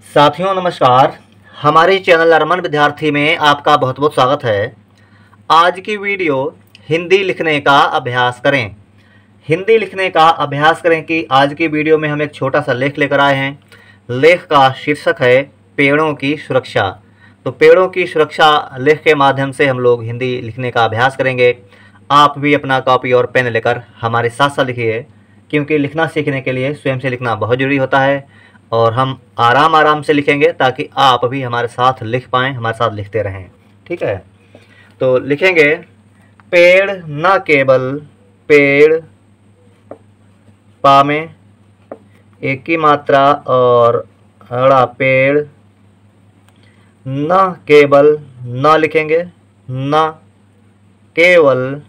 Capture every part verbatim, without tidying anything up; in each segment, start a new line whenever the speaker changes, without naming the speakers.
साथियों नमस्कार। हमारे चैनल अरमान विद्यार्थी में आपका बहुत बहुत स्वागत है। आज की वीडियो हिंदी लिखने का अभ्यास करें। हिंदी लिखने का अभ्यास करें कि आज की वीडियो में हम एक छोटा सा लेख लेकर आए हैं। लेख का शीर्षक है पेड़ों की सुरक्षा। तो पेड़ों की सुरक्षा लेख के माध्यम से हम लोग हिंदी लिखने का अभ्यास करेंगे। आप भी अपना कॉपी और पेन लेकर हमारे साथ साथ लिखिए, क्योंकि लिखना सीखने के लिए स्वयं से लिखना बहुत ज़रूरी होता है और हम आराम आराम से लिखेंगे ताकि आप भी हमारे साथ लिख पाएँ, हमारे साथ लिखते रहें। ठीक है, तो लिखेंगे पेड़ न केवल पेड़, पा में एक की मात्रा और अड़ा पेड़, न केवल न लिखेंगे, न केवल,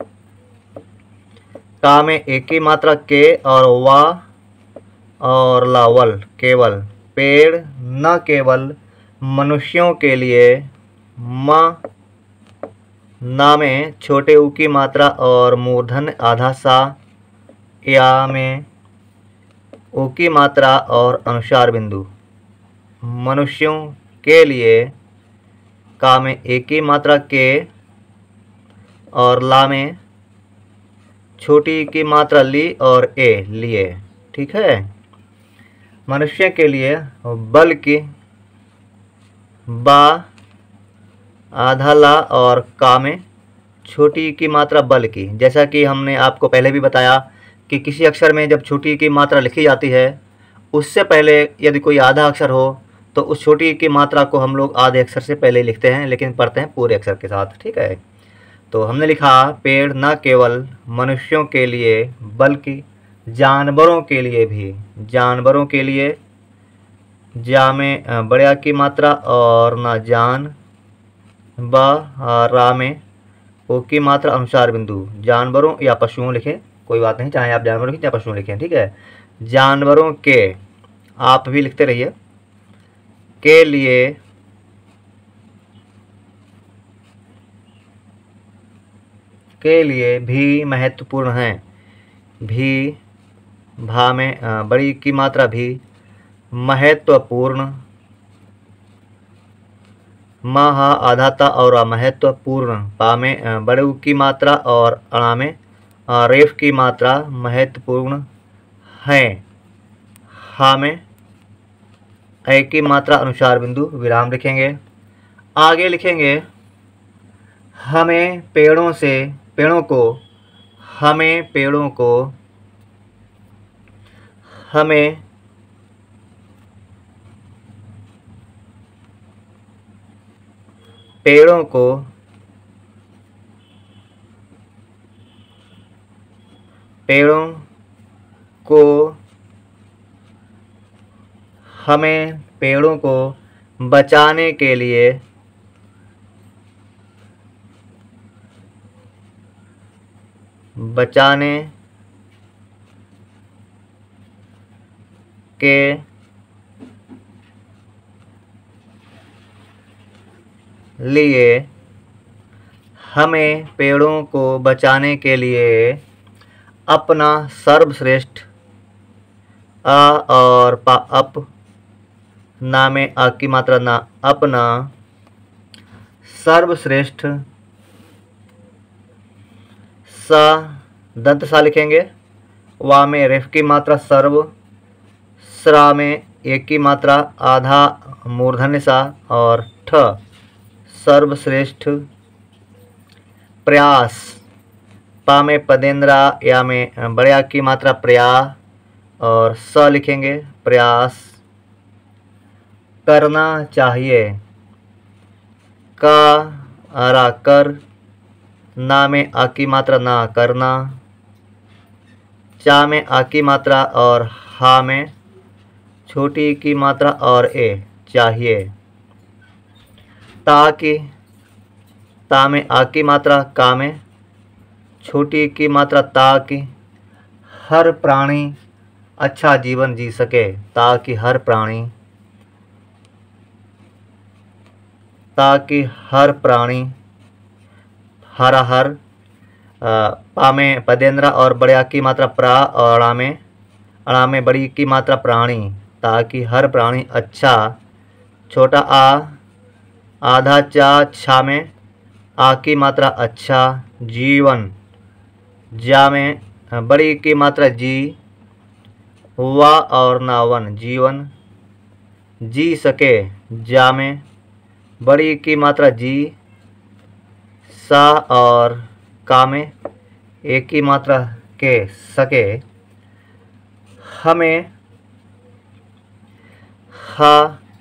का में एक की मात्रा के और वा और लावल केवल, पेड़ न केवल मनुष्यों के लिए, म ना में छोटे ऊ की मात्रा और मूर्धन आधा सा, या में ऊ की मात्रा और अनुसार बिंदु, मनुष्यों के लिए, का में एक की मात्रा के और ला में छोटी की मात्रा ली और ए लिए। ठीक है, मनुष्य के लिए बल की, बा आधा ला और का में छोटी की मात्रा बल की। जैसा कि हमने आपको पहले भी बताया कि किसी अक्षर में जब छोटी की मात्रा लिखी जाती है, उससे पहले यदि कोई आधा अक्षर हो तो उस छोटी की मात्रा को हम लोग आधे अक्षर से पहले लिखते हैं, लेकिन पढ़ते हैं पूरे अक्षर के साथ। ठीक है, तो हमने लिखा पेड़ न केवल मनुष्यों के लिए बल्कि जानवरों के लिए भी, जानवरों के लिए, जा में बड़े की मात्रा और ना जान, ब रा में ओ की मात्रा अनुसार बिंदु, जानवरों या पशुओं लिखें, कोई बात नहीं, चाहे आप जानवरों लिखें या पशुओं लिखें। ठीक है, जानवरों के, आप भी लिखते रहिए, के लिए, के लिए भी महत्वपूर्ण है, भी भा में बड़ी की मात्रा भी, महत्वपूर्ण, मह आधाता और महत्वपूर्ण, पा में बड़े की मात्रा और अणा में रेफ की मात्रा महत्वपूर्ण है, हा में ए की मात्रा अनुसार बिंदु विराम लिखेंगे। आगे लिखेंगे हमें पेड़ों से, पेड़ों को, हमें पेड़ों को, हमें पेड़ों को पेड़ों को हमें पेड़ों को बचाने के लिए, बचाने के लिए, हमें पेड़ों को बचाने के लिए अपना सर्वश्रेष्ठ, अ और पा अप, ना में आ की मात्रा ना, अपना सर्वश्रेष्ठ, सा दंत सा लिखेंगे, वा में रेफ की मात्रा सर्व, स्रा में एक की मात्रा आधा मूर्धन्य सा और ठ सर्वश्रेष्ठ, प्रयास, पा में पदेंद्रा, या में बड़े की मात्रा प्रया और स लिखेंगे, प्रयास करना चाहिए, का आरा कर, ना में आ की मात्रा ना करना, चा में आ की मात्रा और हा में छोटी की मात्रा और ए चाहिए, ताकि, ता में आ की मात्रा, का में छोटी की मात्रा ताकि हर प्राणी अच्छा जीवन जी सके, ताकि हर प्राणी, ताकि हर प्राणी, हरा हर, पा में पदेंद्रा और बड़े की मात्रा प्रा और अड़ा में, अड़ा में बड़ी की मात्रा प्राणी, ताकि हर प्राणी अच्छा। छोटा आ आधा चा छा में आ की मात्रा अच्छा। जीवन जा में बड़ी की मात्रा जी। वा और ना वन जीवन। जी सके जा में बड़ी की मात्रा जी। सा और का में एक की मात्रा के सके। हमें हा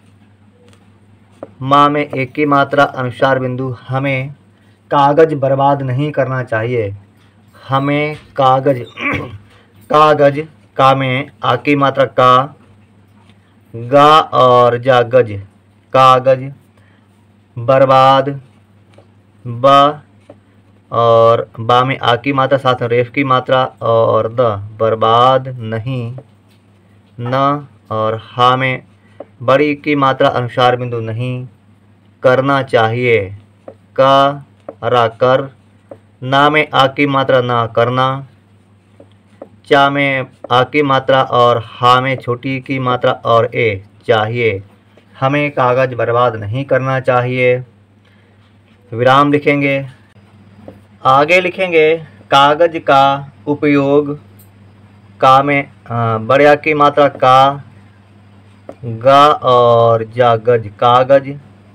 माँ में एक की मात्रा अनुसार बिंदु। हमें कागज बर्बाद नहीं करना चाहिए। हमें कागज कागज का में आ की मात्रा का। गा और जा गज कागज। बर्बाद बा और बा में आ की मात्रा साथ रेफ की मात्रा और द बर्बाद नहीं। न और हा में बड़ी की मात्रा अनुसार बिंदु नहीं। करना चाहिए का रा कर। ना में आ की मात्रा ना करना। चा में आ की मात्रा और हा में छोटी की मात्रा और ए चाहिए। हमें कागज बर्बाद नहीं करना चाहिए। विराम लिखेंगे। आगे लिखेंगे कागज का उपयोग। का में बड़े की मात्रा का। गा और जा गज कागज।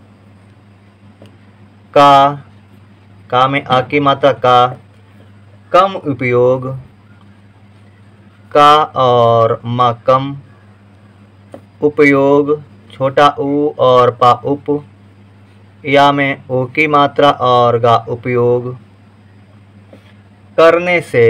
का का में आ की मात्रा का। कम उपयोग। का और मा कम। उपयोग छोटा ऊ और पा उप। या में ओ की मात्रा और गा उपयोग। करने से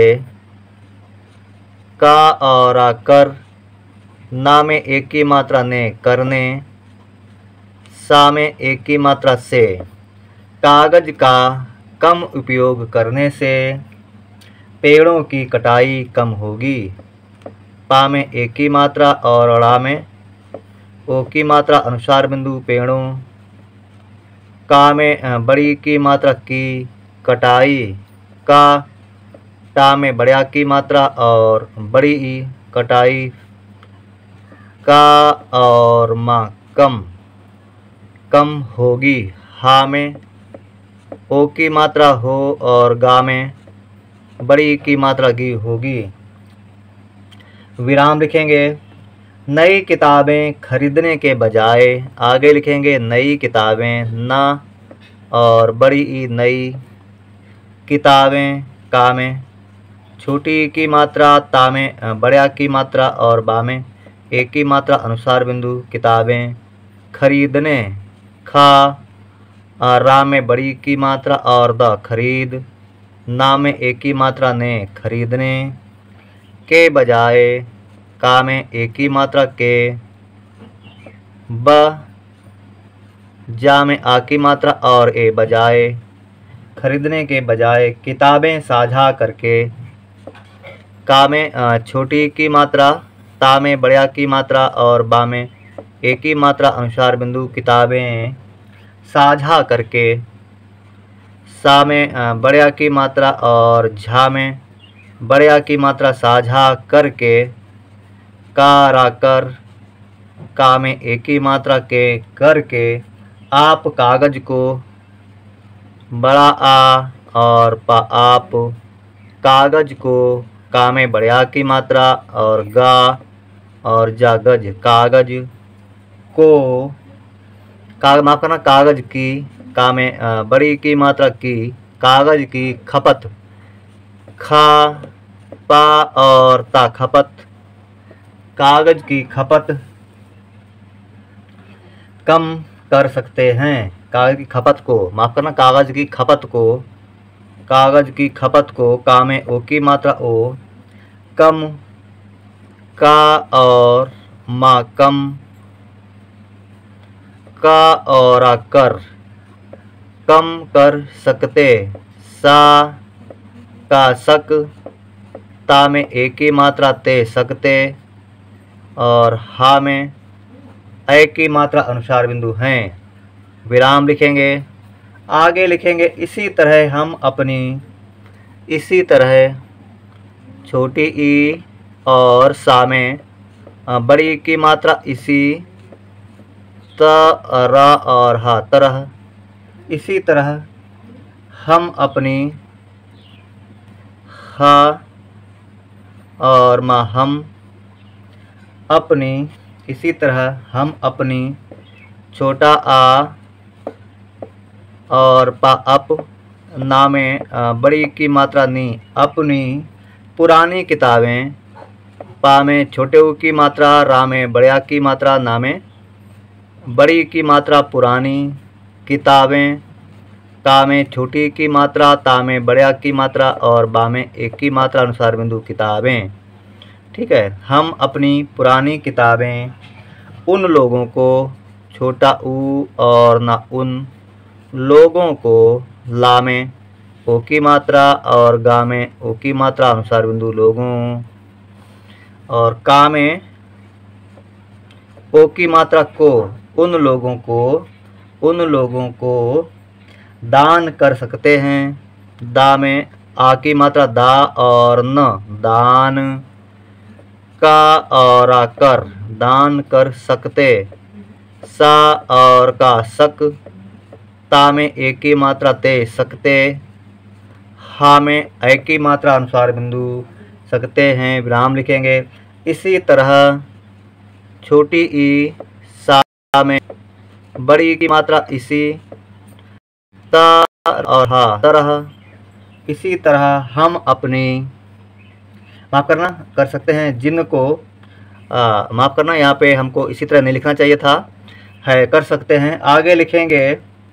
का और आ कर। ना में एक की मात्रा ने करने। सा में एक की मात्रा से। कागज का कम उपयोग करने से पेड़ों की कटाई कम होगी। पा में एक की मात्रा और ड़ा में ओ की मात्रा अनुसार बिंदु पेड़ों। का में बड़ी की मात्रा की कटाई का। टा में बड़ा की मात्रा और बड़ी ई कटाई का और माँ कम कम होगी। हा में ओ की मात्रा हो और गा में बड़ी की मात्रा गी होगी। विराम लिखेंगे। नई किताबें खरीदने के बजाय आगे लिखेंगे नई किताबें ना और बड़ी ई नई किताबें का में छोटी की मात्रा ता में बड़ा की मात्रा और बा में एक की मात्रा अनुसार बिंदु किताबें खरीदने। खा रा में बड़ी की मात्रा और द खरीद। ना में एक की मात्रा ने खरीदने के बजाय। का में एक की मात्रा के। ब जा में आ की मात्रा और ए बजाय खरीदने के बजाय किताबें साझा करके। का में छोटी की मात्रा ता में बड़ा की मात्रा और बा में एक की मात्रा अनुसार बिंदु किताबें साझा करके। सा में बड़ा की मात्रा और झा में बड़ा की मात्रा साझा करके। का रा कर का में एक की मात्रा के करके आप कागज को बड़ा आ और पा आप कागज को। का में बड़ा की मात्रा और गा और जा गज कागज को। का माफ करना कागज की। का में बड़ी की मात्रा की कागज की खपत। खा पा और ता खपत कागज की खपत कम कर सकते हैं। कागज की खपत को माफ करना कागज की खपत को कागज की खपत को। का में ओ की मात्रा ओ कम। का और मा कम का और आ कर कम कर सकते। सा का सक ता में एक की मात्रा ते सकते और हा में ए की मात्रा अनुसार बिंदु हैं। विराम लिखेंगे। आगे लिखेंगे इसी तरह हम अपनी इसी तरह छोटी ई और सा में बड़ी की मात्रा इसी, त र और ह तरह। इसी तरह हम अपनी, ह और म हम अपनी। इसी तरह हम अपनी, छोटा आ और पा अप, ना में बड़ी की मात्रा नी, अपनी पुरानी किताबें। पा में छोटे ऊ की मात्रा, रा में बड़या की मात्रा, ना में बड़ी की मात्रा पुरानी किताबें। का में छोटी की मात्रा, ता में बड़या की मात्रा और बा में एक की मात्रा अनुसार बिंदु किताबें। ठीक है। हम अपनी पुरानी किताबें उन लोगों को, छोटा ऊ और ना उन लोगों को, ला में ओ की मात्रा और गा में ओ की मात्रा अनुसार बिंदु लोगों, और का में ओ की मात्रा को, उन लोगों को, उन लोगों को दान कर सकते हैं। दा में आ की मात्रा दा और न, दान। का और आ कर, दान कर सकते। सा और का सक, ता में एक की मात्रा ते, सकते। हा में ए की मात्रा अनुसार बिंदु सकते हैं, विराम लिखेंगे। इसी तरह छोटी ई, सा में बड़ी की मात्रा इसी, ता और हा तरह। इसी तरह हम अपनी, माफ़ करना, कर सकते हैं जिनको, माफ़ करना यहाँ पे हमको इसी तरह नहीं लिखना चाहिए था, है कर सकते हैं। आगे लिखेंगे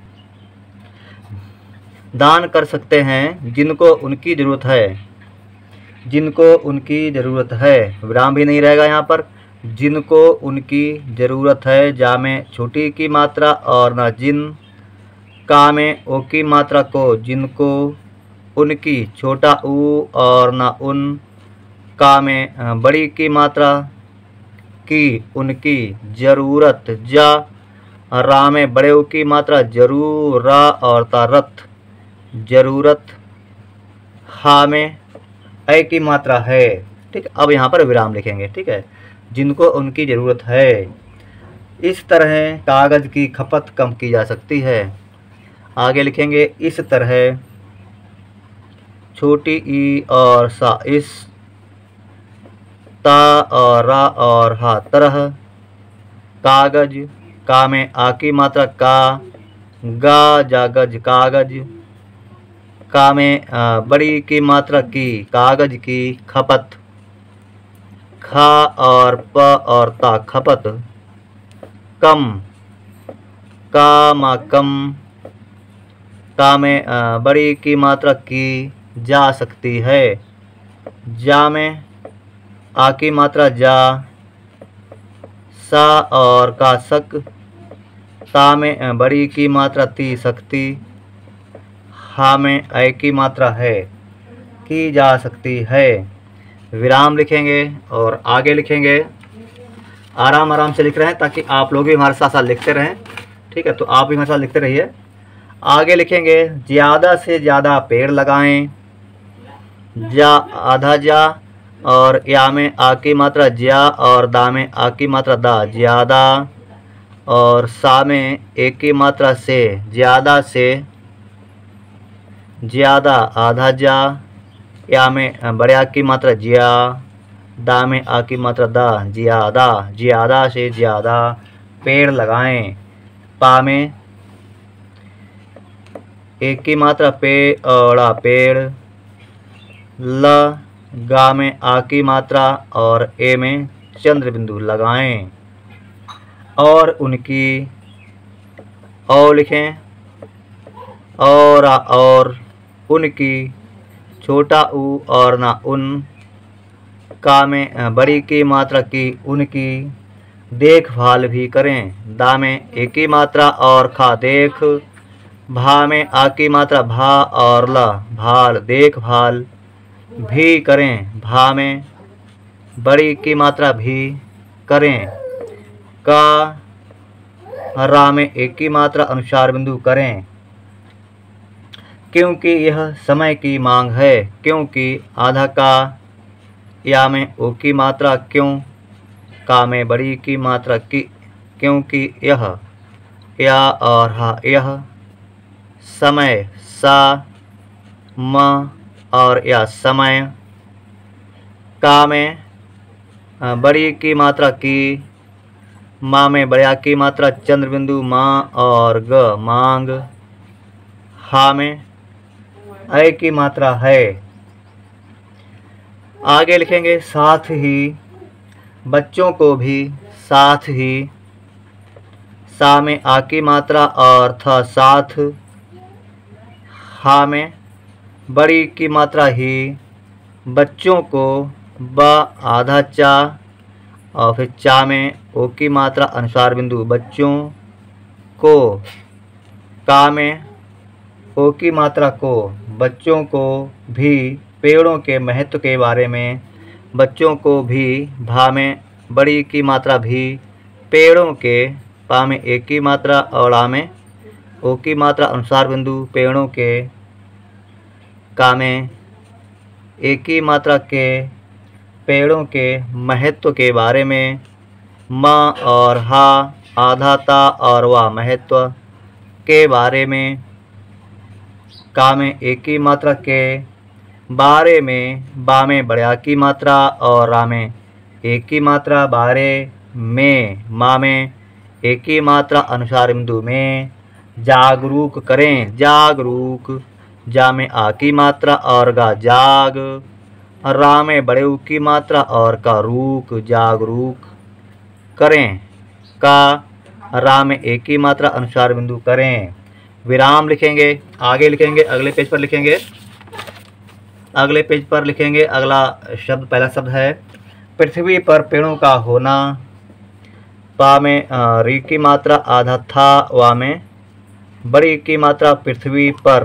दान कर सकते हैं जिनको उनकी ज़रूरत है, जिनको उनकी ज़रूरत है, विराम भी नहीं रहेगा यहाँ पर। जिनको उनकी ज़रूरत है, जा में छोटी की मात्रा और ना जिन। का में ओ की मात्रा को, जिनको उनकी, छोटा ऊ और ना उन। का में बड़ी की मात्रा की, उनकी ज़रूरत, जा। रा में बड़े ऊ की मात्रा जरूर, रा और ता रत, ज़रूरत। हा में ए की मात्रा है। ठीक है। अब यहाँ पर विराम लिखेंगे। ठीक है। जिनको उनकी ज़रूरत है। इस तरह कागज़ की खपत कम की जा सकती है। आगे लिखेंगे इस तरह, छोटी ई और सा इस, ता और रा और हा तरह। कागज, का में आ की मात्रा का, गा जागज कागज। का में आ, बड़ी की मात्रा की, कागज की खपत। खा और प और ता खपत। कम, का मा कम। का में आ, बड़ी की मात्रा की, जा सकती है। जा में आ की मात्रा जा। सा और का सक। ता में बड़ी की मात्रा ती, सकती। हा में ए की मात्रा है, की जा सकती है। विराम लिखेंगे और आगे लिखेंगे। आराम आराम से लिख रहे हैं ताकि आप लोग भी हमारे साथ साथ लिखते रहें। ठीक है। तो आप भी हमारे साथ लिखते रहिए। आगे लिखेंगे ज़्यादा से ज़्यादा पेड़ लगाएं। जा आधा जा और या में आ की मात्रा ज्या और दा में आ की मात्रा दा, ज़्यादा। और सा में एक की मात्रा से, ज़्यादा से। ज़्यादा आधा जा, या में बड़े की मात्रा ज्या, दा में आ की मात्रा दा, ज़्यादा। ज़्यादा से ज़्यादा पेड़ लगाएं। पा में एक की मात्रा पे और पेड़। ल, गा में आ की मात्रा और ए में चंद्र बिंदु लगाएं। और उनकी, और लिखें, और और उनकी, छोटा ऊ और ना उन। का में बड़ी की मात्रा की, उनकी देखभाल भी करें। दा में एक की मात्रा और खा देख। भा में आ की मात्रा भा और ला, भाल देखभाल भी करें। भा में बड़ी की मात्रा भी करें। का, रा में एक की मात्रा अनुसार बिंदु करें। क्योंकि यह समय की मांग है। क्योंकि आधा का, या में ओ की मात्रा क्यों। का में बड़ी की मात्रा की, क्योंकि यह, या और हा यह, समय सा, म और या समय, का में बड़ी की मात्रा की, माँ में बड़ा की मात्रा चंद्र बिंदु माँ और ग मांग, हा में ऐ की मात्रा है। आगे लिखेंगे साथ ही, बच्चों को भी साथ ही, सा में आ की मात्रा और थ साथ, हा में बड़ी की मात्रा ही, बच्चों को ब आधा चा और फिर चा में ओ की मात्रा अनुसार बिंदु बच्चों को, का में ओ की मात्रा को, बच्चों को भी पेड़ों के महत्व के बारे में, बच्चों को भी, भा में बड़ी की मात्रा भी, पेड़ों के, पा में एक की मात्रा और आ में ओ की मात्रा अनुसार बिंदु पेड़ों के, का में एक की मात्रा के, पेड़ों के महत्व के बारे में, म और हा आधा ता और वा महत्व के बारे में, का में एक की मात्रा के बारे में, बा में बड़ा की मात्रा और रा में एक की मात्रा बारे में, मा में एक की मात्रा अनुसार बिंदु में, जागरूक करें, जागरूक, जा में आ की मात्रा और गा जाग, रा में बड़े ऊ की मात्रा और का रूक, जागरूक करें, का रा में एक की मात्रा अनुसार बिंदु करें। विराम लिखेंगे, आगे लिखेंगे, अगले पेज पर लिखेंगे, अगले पेज पर लिखेंगे। अगला शब्द, पहला शब्द है पृथ्वी पर पेड़ों का होना, पा में री की मात्रा आधा था, वा में बड़ी की मात्रा पृथ्वी पर,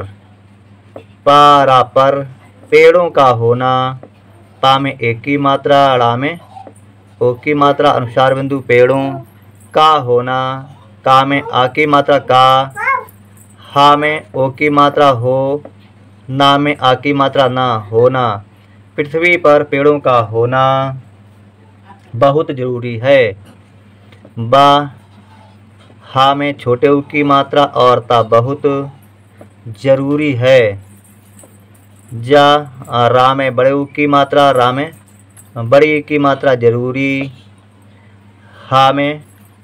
पारा पर पेड़ों का होना, पा में एक की मात्रा, ड़ा में ओ की मात्रा अनुसार बिंदु पेड़ों का होना, का में आ की मात्रा का, हा में ओ की मात्रा हो, ना में आ की मात्रा ना, होना, पृथ्वी पर पेड़ों का होना बहुत जरूरी है। बा, हा में छोटे ऊ की मात्रा और ता बहुत जरूरी है। जा, रा में बड़े ऊ की मात्रा, रा में बड़ी की मात्रा जरूरी, हा में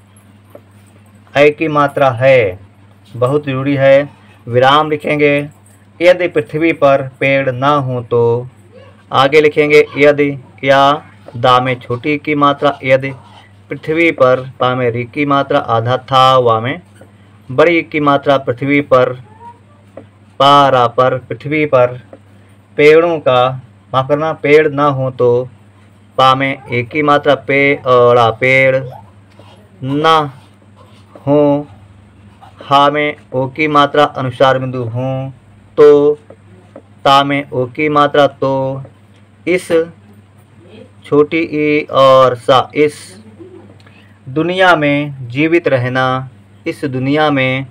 ऐ की मात्रा है, बहुत जरूरी है। विराम लिखेंगे, यदि पृथ्वी पर पेड़ ना हो तो, आगे लिखेंगे यदि, या दा में छोटी की मात्रा यदि, पृथ्वी पर, पा में री की मात्रा आधा था, वा में बड़ी की मात्रा पृथ्वी पर, पा रा पर पृथ्वी पर पेड़ों का, माफ करना, पेड़ ना हो तो, पा में एक की मात्रा पे और आ पेड़ ना हो, हा में ओ की मात्रा अनुसार बिंदु हो तो, ता में ओ की मात्रा तो, इस छोटी ई और सा इस दुनिया में जीवित रहना, इस दुनिया में,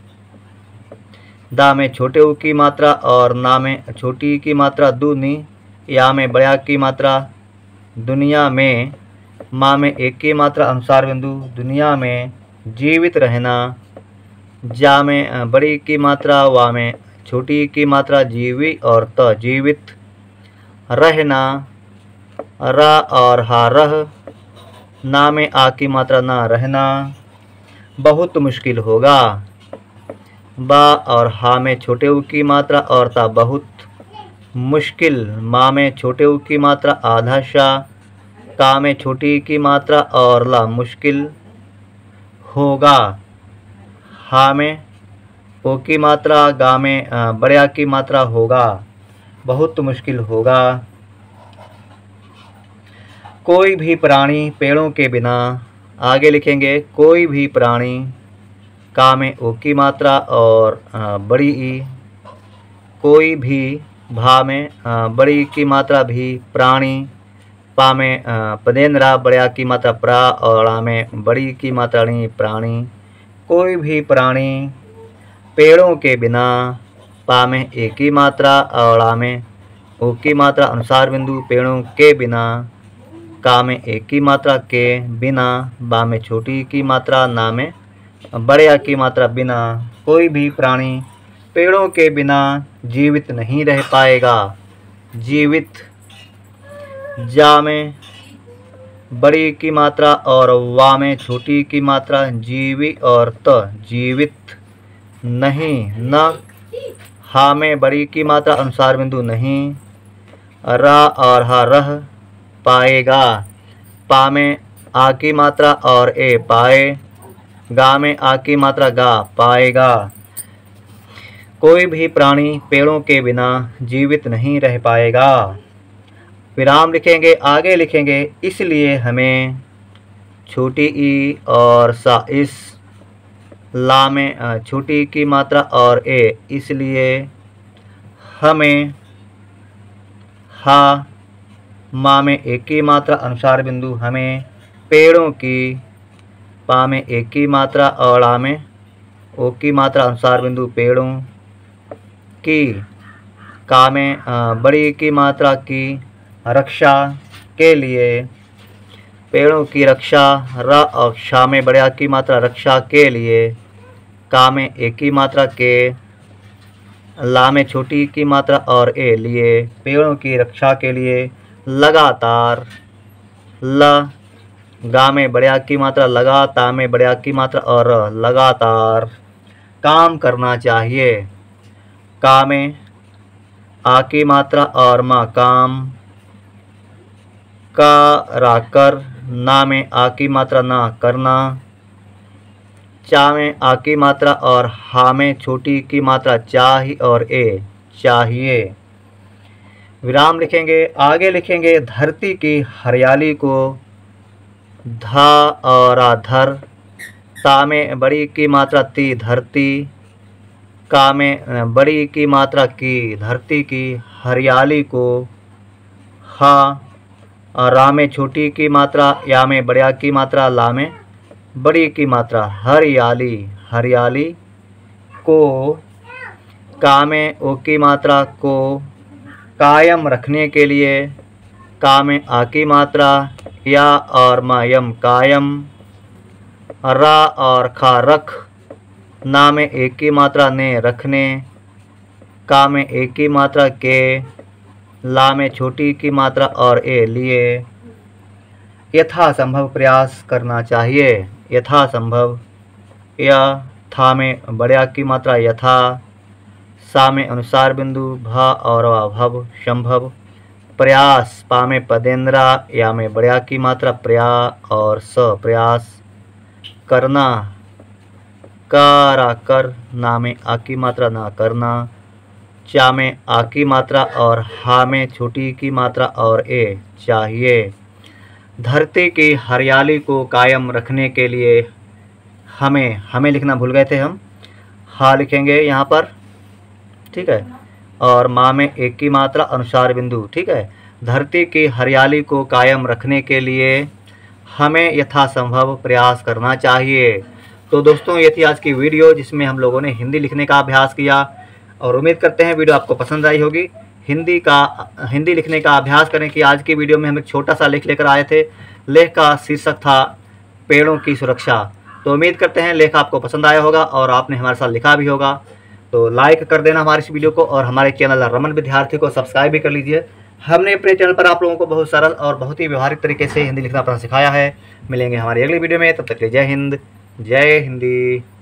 दा में छोटे ऊ की मात्रा और ना में छोटी की मात्रा दूनी, या में बड़ा की मात्रा दुनिया में, मा में एक की मात्रा अनुसार बिंदु दुनिया में जीवित रहना, जा में बड़ी की मात्रा, वा में छोटी की मात्रा जीवी और त जीवित रहना, रा और हा रह, ना में आ की मात्रा ना रहना बहुत मुश्किल होगा। बा और हा में छोटे ऊ की मात्रा और ता बहुत मुश्किल, मा में छोटे ऊ की मात्रा आधा शा, का में छोटी की मात्रा और ला मुश्किल होगा, हा में ओ की मात्रा, गा में बड़ा की मात्रा होगा, बहुत मुश्किल होगा। कोई भी प्राणी पेड़ों के बिना, आगे लिखेंगे कोई भी प्राणी, का में ओ की मात्रा और बड़ी ई, कोई भी, भा में बड़ी की मात्रा भी, प्राणी, पा में पदेंद्रा बड़ा की मात्रा प्रा और आ में बड़ी की मात्रा णी, प्राणी, कोई भी प्राणी पेड़ों के बिना, पा में एक की मात्रा और आ में ओ की मात्रा अनुसार बिंदु पेड़ों के बिना, का में एक की मात्रा के बिना, बा में छोटी की मात्रा, ना में बड़े आ की मात्रा बिना कोई भी प्राणी पेड़ों के बिना जीवित नहीं रह पाएगा। जीवित, जा में बड़ी की मात्रा और वा में छोटी की मात्रा, जीवी और त जीवित नहीं, न हा में बड़ी की मात्रा अनुसार बिंदु नहीं, रा और हा रह पाएगा, पा में आ की मात्रा और ए पाए, गा में आ की मात्रा गा पाएगा। कोई भी प्राणी पेड़ों के बिना जीवित नहीं रह पाएगा। विराम लिखेंगे, आगे लिखेंगे इसलिए हमें छोटी ई और सा इस, ला में छोटी की मात्रा और ए इसलिए हमें, हा मा में एक की मात्रा अनुसार बिंदु हमें पेड़ों की, पा में एक की मात्रा और आ में ओ की मात्रा अनुसार बिंदु पेड़ों की, का में बड़ी की मात्रा की रक्षा के लिए, पेड़ों की रक्षा, र और शा में बड़े आ की मात्रा रक्षा के लिए, का में एक की मात्रा के, ला में छोटी की मात्रा और ए लिए, पेड़ों की रक्षा के लिए लगातार, ल गा में बड़े आ की मात्रा लगा, ता में बड़े आ की मात्रा और लगातार काम करना चाहिए। का में आ की मात्रा और मा काम, का रा कर, ना में आ की मात्रा ना करना, चा में आ की मात्रा और हा में छोटी की मात्रा चाही और ए चाहिए। विराम लिखेंगे, आगे लिखेंगे धरती की हरियाली को, धा और आधर, ता में बड़ी की मात्रा ती धरती, का में बड़ी की मात्रा की धरती की हरियाली को, हा और रा में छोटी की मात्रा, या में बड़े आ की मात्रा, ला में बड़ी की मात्रा हरियाली हरियाली को, का में ओ की मात्रा को कायम रखने के लिए, का में आ की मात्रा या और मायम कायम, रा और खा रख, ना में एक की मात्रा ने रखने, का में एक की मात्रा के, ला में छोटी की मात्रा और ए लिए यथासंभव प्रयास करना चाहिए। यथासंभव, या था में बड़े आ की मात्रा यथा, सा में अनुसार बिंदु, भा और वा भव संभव, प्रयास, पा में पदेंद्रा, या में बड़े आ की मात्रा प्रया और स प्रयास करना, कारा कर, ना में आ की मात्रा ना करना, चा में आ की मात्रा और हा में छोटी की मात्रा और ए चाहिए। धरती की हरियाली को कायम रखने के लिए हमें हमें लिखना भूल गए थे हम, हा लिखेंगे यहाँ पर, ठीक है, और माँ में एक की मात्रा अनुसार बिंदु, ठीक है। धरती की हरियाली को कायम रखने के लिए हमें यथासंभव प्रयास करना चाहिए। तो दोस्तों, ये थी आज की वीडियो जिसमें हम लोगों ने हिंदी लिखने का अभ्यास किया और उम्मीद करते हैं वीडियो आपको पसंद आई होगी। हिंदी का हिंदी लिखने का अभ्यास करें कि आज की वीडियो में हम एक छोटा सा लेख लेकर आए थे। लेख का शीर्षक था पेड़ों की सुरक्षा। तो उम्मीद करते हैं लेख आपको पसंद आया होगा और आपने हमारे साथ लिखा भी होगा। तो लाइक कर देना हमारे इस वीडियो को और हमारे चैनल रमन विद्यार्थी को सब्सक्राइब भी कर लीजिए। हमने अपने चैनल पर आप लोगों को बहुत सरल और बहुत ही व्यवहारिक तरीके से हिंदी लिखना पढ़ना सिखाया है। मिलेंगे हमारी अगली वीडियो में, तब तक के लिए जय हिंद, जय हिंदी।